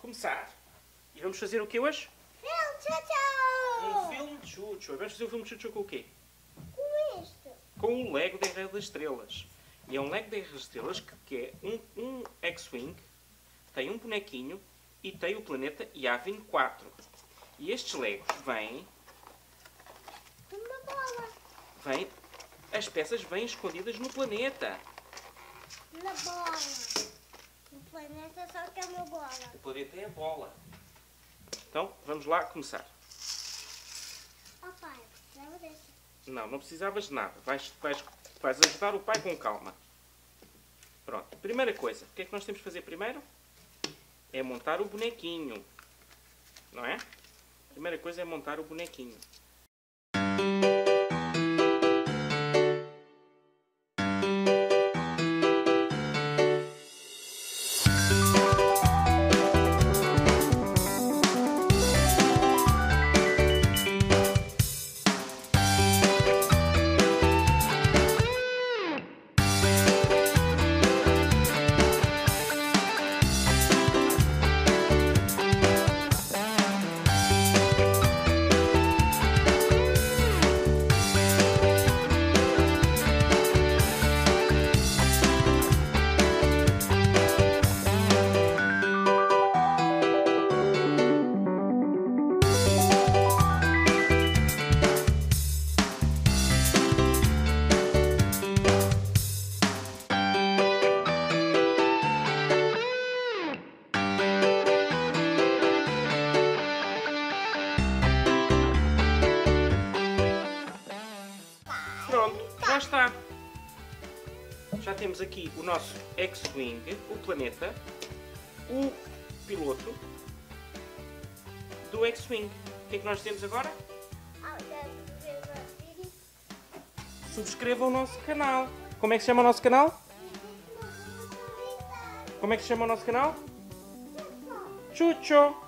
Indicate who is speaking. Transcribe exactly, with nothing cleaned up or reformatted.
Speaker 1: começar. E vamos fazer o que hoje?
Speaker 2: Filme Chuchu!
Speaker 1: Um filme de Chuchu. Vamos fazer o filme de Chuchu com o quê?
Speaker 2: Com isto.
Speaker 1: Com o Lego da Guerra das Estrelas. E é um Lego da Guerra das Estrelas que é um, um X-Wing, tem um bonequinho e tem o planeta Yavin quatro. E estes Legos vêm...
Speaker 2: Uma bola.
Speaker 1: vêm... As peças vêm escondidas no planeta.
Speaker 2: Na bola. O planeta só que é uma bola.
Speaker 1: O planeta é a bola. Então, vamos lá começar.
Speaker 2: Oh pai, leva desse.
Speaker 1: Não, não precisavas de nada. Vais, vais, vais ajudar o pai com calma. Pronto. Primeira coisa. O que é que nós temos que fazer primeiro? É montar o bonequinho. Não é? A primeira coisa é montar o bonequinho. Pronto, já está. Já temos aqui o nosso X-Wing, o planeta, o piloto do X-Wing. O que é que nós temos agora? Subscrevam o nosso canal. Como é que se chama o nosso canal? Como é que se chama o nosso canal? Chuchu!